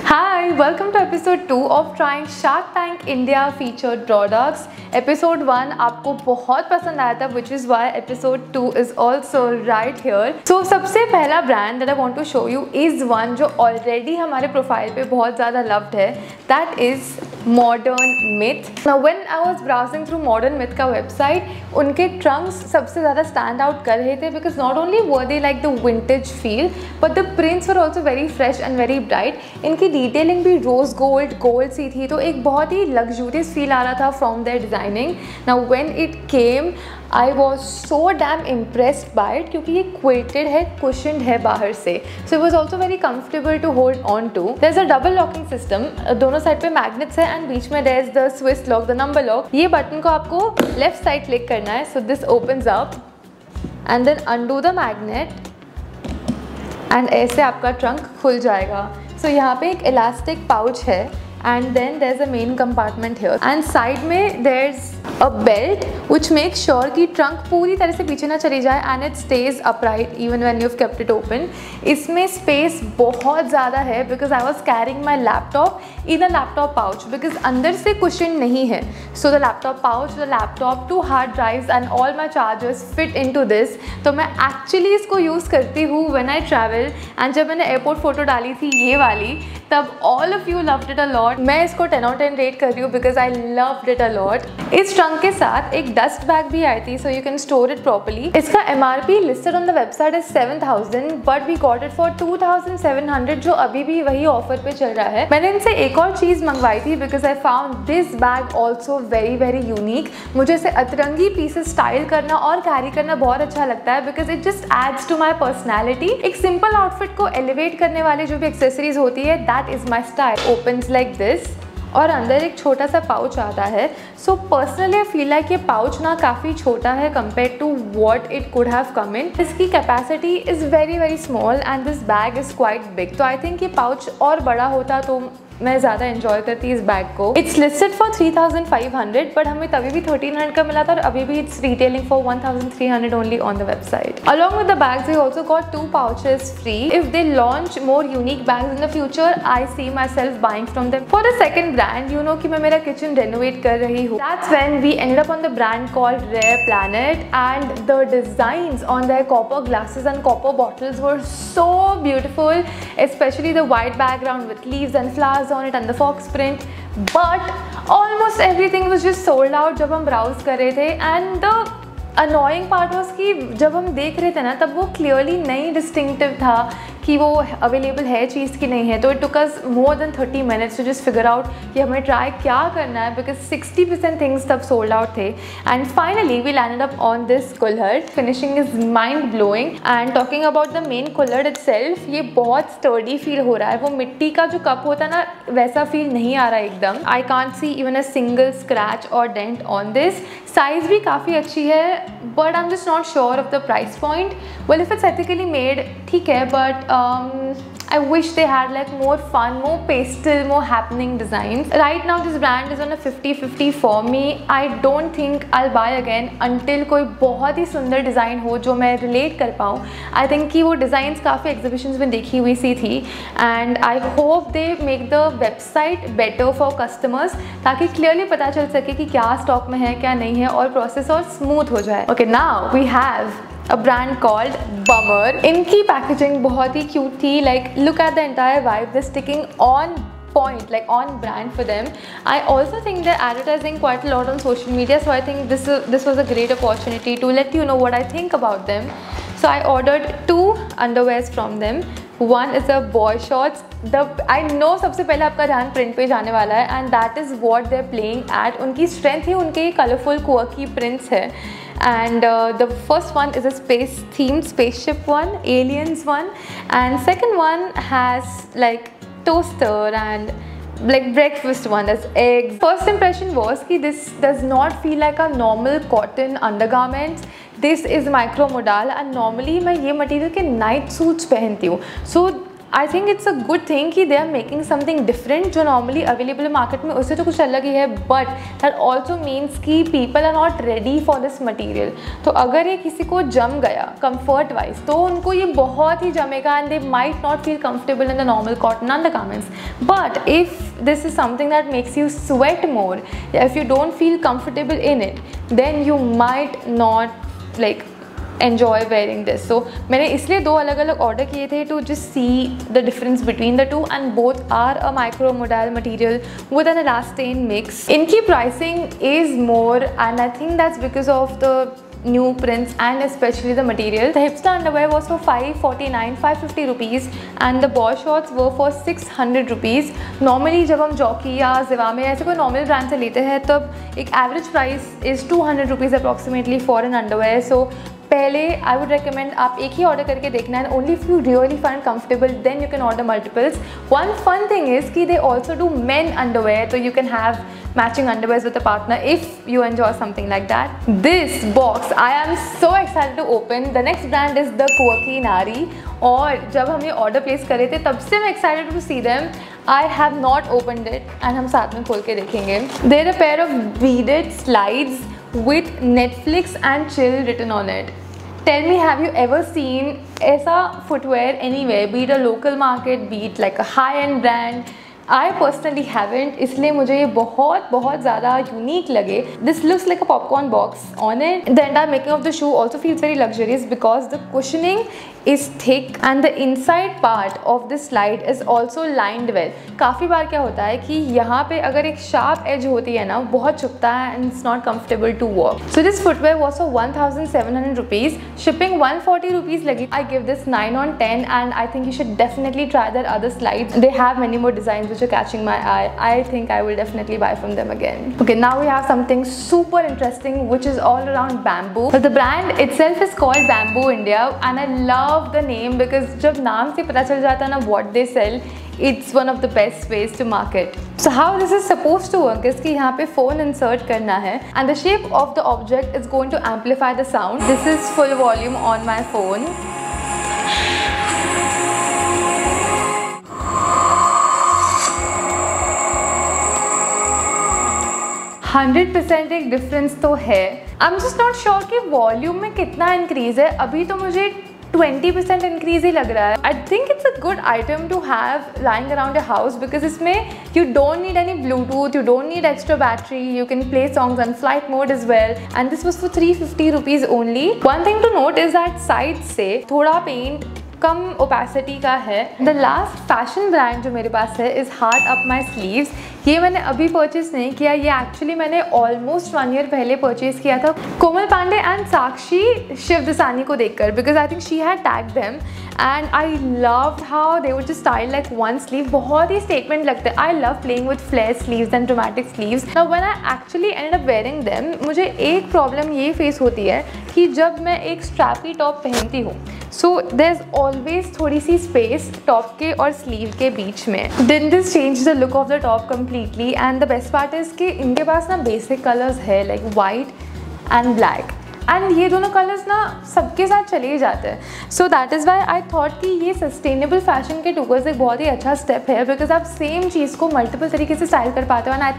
Hi, welcome to episode 2 of trying Shark Tank India featured products. Episode 1 आपको बहुत पसंद आया था, which is why episode 2 is also right here. So सबसे पहला brand that I want to show you is one जो already हमारे profile पे बहुत ज़्यादा loved है. That is Modern Myth. Now when I was browsing through Modern Myth का website, उनके trunks सबसे ज़्यादा stand out कर रहे थे because not only were they like the vintage feel, but the prints were also very fresh and very bright. इनकी detailing भी rose gold सी थी, तो एक बहुत ही लग्जूरियस फील आ रहा था from there designing. Now when it came I was so damn impressed by it, क्योंकि ये क्विल्टेड है, कुशन्ड है बाहर से, so it was also very comfortable to hold on to. There is a double locking system, दोनों side पे magnets है and बीच में there is the Swiss lock, the number lock. ये बटन को आपको लेफ्ट साइड क्लिक करना है, so this opens up and then undo the magnet and ऐसे आपका ट्रंक खुल जाएगा. सो यहाँ पे एक इलास्टिक पाउच है and then there is a main compartment here and side में there is a belt which make sure कि ट्रंक पूरी तरह से पीछे ना चली जाए and it stays upright even when you have kept it open. इसमें स्पेस बहुत ज़्यादा है because I was carrying my laptop in a laptop pouch because अंदर से कुशन नहीं है. So the laptop pouch, the laptop, 2 hard drives and all my chargers fit into this. तो मैं एक्चुअली इसको यूज़ करती हूँ व्हेन आई ट्रैवल. एंड जब मैंने एयरपोर्ट फोटो डाली थी ये वाली, तब all of you loved it a lot. मैं इसको 10 out of 10 रेट कर रही हूँ because I loved it a lot. इस ट्रंक के साथ एक डस्ट बैग भी आई थी, so you can store it properly. इसका MRP listed on the website is 7,000 but we got it for 2,700, जो अभी भी वही ऑफर पे चल रहा है. मैंने इनसे एक और चीज़ मंगवाई थी because I found this bag also very unique. मुझे इसे अतरंगी पीसेस स्टाइल करना और कैरी करना बहुत अच्छा लगता है because it just adds to my personality. एक सिंपल आउटफिट को एलिवेट करने वाली जो भी एक्सेसरीज होती है, that is my style. Opens like this और अंदर एक छोटा सा पाउच आता है. So personally I feel like ये पाउच ना काफ़ी छोटा है compare to what it could have come in. इसकी capacity is very small and this bag is quite big. तो आई थिंक ये पाउच और बड़ा होता तो मैं ज़्यादा एंजॉय करती इस बैग को. इट्स लिस्टेड फॉर 3,500 बट हमें तभी भी 1,300 का मिला था और अभी भी it's retailing for 1,300 only on the website. Along with the bags we also got 2 pouches free. If they launch more unique bags in the future, I see myself buying from them. For the second brand, you know कि मैं मेरा kitchen renovate कर रही हूँ. That's when we ended up on the brand called Rare Planet and the designs on their copper glasses and copper bottles were so beautiful, especially the white background with leaves and flowers on it and the fox print, but almost everything was just sold out जब हम browse कर रहे थे. and the annoying part was कि जब हम देख रहे थे ना, तब वो clearly नहीं distinctive था कि वो अवेलेबल है चीज़ की नहीं है. तो it took us more than 30 minutes to just figure out कि हमें ट्राई क्या करना है बिकॉज 60% थिंग्स तब सोल्ड आउट थे. And finally we landed up on this kulhad. Finishing is mind blowing and talking about the main kulhad itself, ये बहुत sturdy feel हो रहा है. वो मिट्टी का जो कप होता है ना, वैसा फील नहीं आ रहा है एकदम. I can't see even a single scratch और डेंट ऑन दिस. साइज़ भी काफ़ी अच्छी है but I am just not sure of the price point. Well if it's ethically made ठीक है, but I wish they had like more fun, more pastel, more happening designs. Right now this brand is on a 50-50 for me. I don't think I'll buy again until कोई बहुत ही सुंदर design हो जो मैं relate कर पाऊँ. I think कि वो डिज़ाइंस काफ़ी एग्जीबिशंस में देखी हुई सी थी and I hope they make the website better for customers ताकि क्लियरली पता चल सके कि क्या स्टॉक में है क्या नहीं है और प्रोसेस और स्मूथ हो जाए. Okay, now we have a brand called Bummer. इनकी पैकेजिंग बहुत ही क्यूट थी. like look at the entire vibe, they're sticking on point, like on brand for them. I also think they're advertising quite a lot on social media, so I think this was a great opportunity to let you know what I think about them. So I ordered 2 underwears from them. One is a boy shorts. I know सबसे पहले आपका ध्यान print पे जाने वाला है and that is what they're playing at. उनकी strength ही उनके कलरफुल quirky prints है. And the first one is a space themed spaceship one, aliens one, and second one has like toaster and like breakfast one, there's eggs. First impression was कि this does not feel like a normal cotton undergarments. This is micro modal and normally मैं ये material के night suits पहनती हूँ. So I think it's a good thing कि they are making something different जो normally available है market में, उससे तो कुछ अलग ही है, बट दैट ऑल्सो मीन्स कि people are not ready for this material. तो अगर ये किसी को जम गया कंफर्ट वाइज तो उनको ये बहुत ही जमेगा and they might not feel comfortable in the normal cotton undergarments. But if this is something that makes you sweat more, if you don't feel comfortable in it, then you might not like enjoy wearing this. So मैंने इसलिए दो अलग अलग order किए थे to just see the difference between the two, and both are a micro modal material with an elastane mix. इनकी pricing is more and I think that's because of the new prints and especially the material. The hipster underwear was for 550 rupees and the boy shorts were for 600 rupees. Normally जब हम jockey या जिवामे ऐसे कोई normal brand से लेते हैं तब एक average price is 200 rupees approximately for an underwear. So पहले आई वुड रिकमेंड आप एक ही ऑर्डर करके देखना है, only if you really find comfortable then you can order multiples. One fun thing is कि they also do men underwear, तो you can have matching underwears with a partner if you enjoy something like that. This box I am so excited to open. The next brand is the Quirky Nari. और जब हम ये order place करे थे तब से मैं excited to see them. I have not opened it and हम साथ में खोल के देखेंगे. They're a pair of beaded slides with Netflix and chill written on it. Tell me, have you ever seen ऐसा footwear anywhere, be it a local market, be it like a high-end brand? I personally haven't, इसलिए मुझे ये बहुत बहुत ज़्यादा unique लगे. This looks like a popcorn box on it. The entire making of the shoe also feels very luxurious because the cushioning is thick and the inside part of this slide is also lined well. काफ़ी बार क्या होता है कि यहाँ पे अगर एक sharp edge होती है ना, बहुत चुभता है and it's not comfortable to walk. So this footwear was for 1,700 rupees. Shipping 140 rupees लगी. I give this 9 on 10 and I think you should definitely try their other slides. They have many more designs which are catching my eye. I think I will definitely buy from them again. Okay, now we have something super interesting which is all around bamboo. So the brand itself is called Bamboo India and I love the name because जब नाम से पता चल जाता है ना what they sell, it's one of the best ways to market. So how this is supposed to work is कि यहाँ पे phone insert करना है and the shape of the object is going to amplify the sound. This is full volume on my phone. 100% एक difference तो है. I am just not sure कि volume में कितना इंक्रीज है. अभी तो मुझे 20% इंक्रीज ही लग रहा है. I think it's a good item to have lying around your house because इसमें you don't need any Bluetooth, you don't need extra battery, you can play songs on flight mode as well and this was for 350 rupees only. One thing to note is that side से थोड़ा paint कम opacity का है. The last fashion brand जो मेरे पास है is Heart Up My Sleeves. ये मैंने अभी परचेज नहीं किया, ये एक्चुअली मैंने ऑलमोस्ट 1 ईयर पहले परचेज किया था कोमल पांडे एंड साक्षी शिवदसानी को देखकर because I think she had tagged them and I loved how they would just style like one sleeve. बहुत ही स्टेटमेंट लगता है. I love playing with flare sleeves and dramatic sleeves. Now when I actually end up wearing them मुझे एक problem ये face होती है कि जब मैं एक स्ट्रैपी टॉप पहनती हूँ सो देयर इज ऑलवेज थोड़ी सी स्पेस टॉप के और स्लीव के बीच में. Then this change the look of the top completely and the best part is कि इनके पास ना बेसिक कलर्स है लाइक वाइट एंड ब्लैक एंड ये दोनों कलर्स ना सबके साथ चले ही जाते हैं. So that is why I thought कि ये सस्टेनेबल फैशन के टूवर्ड्स एक बहुत ही अच्छा स्टेप है बिकॉज आप सेम चीज़ को मल्टीपल तरीके से स्टाइल कर पाते हो and I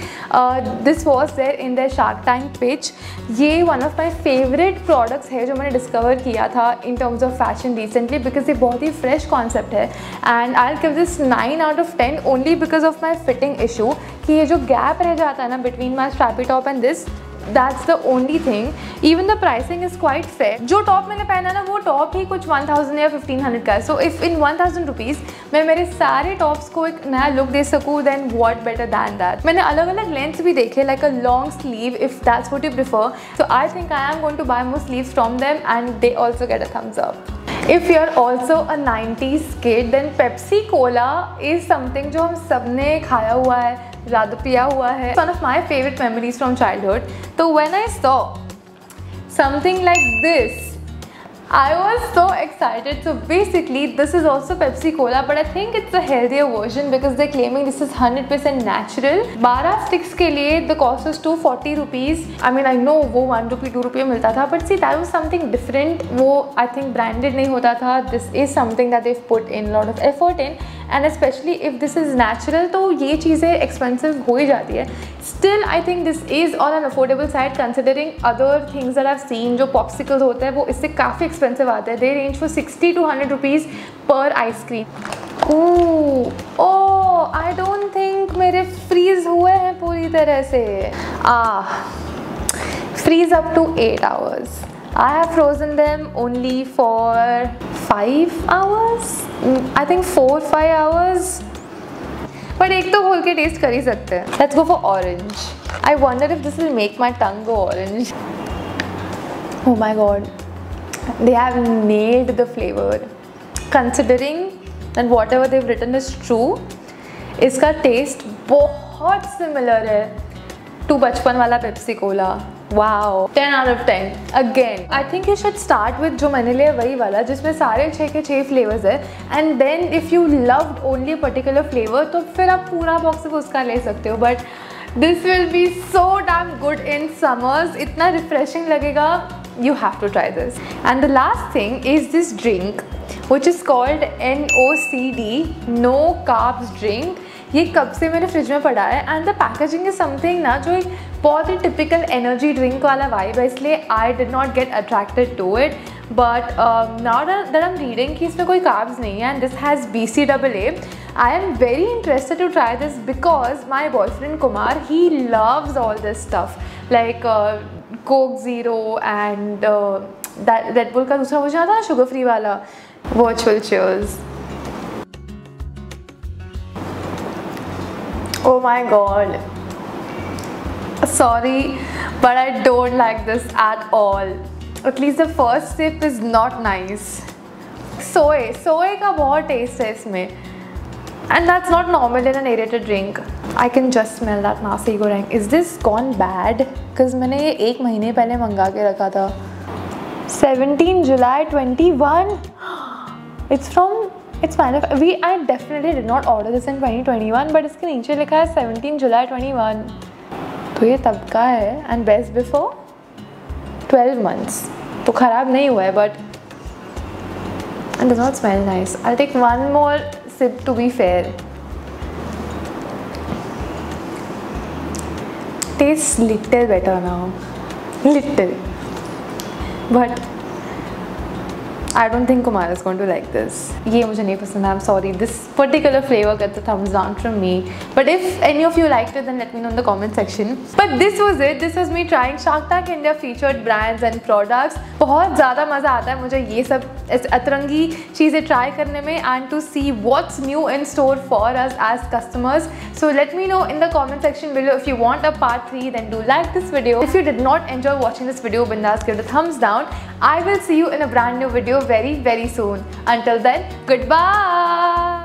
think this was there in the Shark Tank pitch. ये one of my favourite products है जो मैंने डिस्कवर किया था in terms of fashion recently because ये बहुत ही फ्रेश कॉन्सेप्ट है and I will give this 9 out of 10 only because of my fitting issue कि ये जो गैप रह जाता है ना between my strappy top and this, that's the only thing. Even the pricing is quite fair. जो top मैंने पहना ना वो टॉप ही कुछ 1000 या 1500 का है. So if in 1000 rupees मैं मेरे सारे टॉप्स को एक नया लुक दे सकूँ then what better than that. मैंने अलग अलग लेंथ्स भी देखे like a long sleeve if that's what you prefer. So I think I am going to buy more sleeves from them and they also get a thumbs up. If you're also a 90s kid then Pepsi Cola is something जो हम सब ने खाया हुआ है, ज़्यादा पिया हुआ है. One of my favorite memories from childhood. So when I saw something like this, I was so excited. So basically this is also Pepsi Cola, but I think it's a healthier version because they're claiming this is 100% natural. 12 sticks के लिए the cost is 240 rupees. I mean I know वो 1 rupee 2 rupee मिलता था, but see that was something different. वो I think branded नहीं होता था. This is something that they've put in a lot of effort in, and especially if this is natural तो ये चीज़ें expensive हो ही जाती है. Still I think this is on an affordable side considering other things that I've seen. जो popsicles होते हैं वो इससे काफ़ी expensive आते हैं. They range for 60 to 100 rupees per ice cream. Oh, I don't think मेरे freeze हुए हैं पूरी तरह से. Freeze up to 8 hours. I have frozen them only for 5 hours. I think 4-5 hours. But एक तो खोल के टेस्ट कर ही सकते हैं. Let's go for orange. I wonder if this will make my tongue go orange. Oh my god, they have nailed the flavor. Considering that whatever they've written is true, इसका taste बहुत similar है to बचपन वाला Pepsi cola. Wow, 10 out of 10. Again, I think you should start with जो मैंने लिया वही वाला जिसमें सारे 6 के 6 फ्लेवर्स है. And then if you loved only a particular flavor तो फिर आप पूरा बॉक्स उसका ले सकते हो. But this will be so damn good in summers. इतना refreshing लगेगा. You have to try this. And the last thing is this drink, which is called NOCD, No Carbs Drink. ये कब से मेरे फ्रिज में पड़ा है. And the packaging is something ना जो एक बहुत ही टिपिकल एनर्जी ड्रिंक वाला वाइब है, इसलिए I did not get attracted to it. But now that I am reading कि इसमें कोई कार्ब्स नहीं है and this has BCAA. I am very interested to try this because my boyfriend Kumar ही loves all this stuff like Coke zero and Red Bull का दूसरा version आता है शुगर फ्री वाला, virtual cheers. Oh my god, sorry but I don't like this at all. At least the first sip is not nice. Soy का बहुत taste है इसमें and that's not normal in an aerated drink. I can just smell that nasi goreng. Is this gone bad? Because मैंने ये 1 महीने पहले मंगा के रखा था. 17 July 21. It's kind of I definitely did not order this in 2021, but इसके नीचे लिखा है 17 July 21. तो ये तब का है and best before 12 months. तो ख़राब नहीं हुआ है but it does not smell nice. I'll take one more sip to be fair. Tastes little better now. Little. But I don't think Kumar is going to like this. ये मुझे नहीं पसंद. I'm sorry. This particular flavor gets a thumbs down from me. But if any of you liked it, then let me know in the comment section. But this was it. This was me trying Shark Tank India featured brands and products. बहुत ज़्यादा मज़ा आता है मुझे ये सब अतरंगी चीज़ें try करने में and to see what's new in store for us as customers. So let me know in the comment section below if you want a part 3. Then do like this video. If you did not enjoy watching this video, bindas give it a thumbs down. I will see you in a brand new video very soon. Until then, goodbye.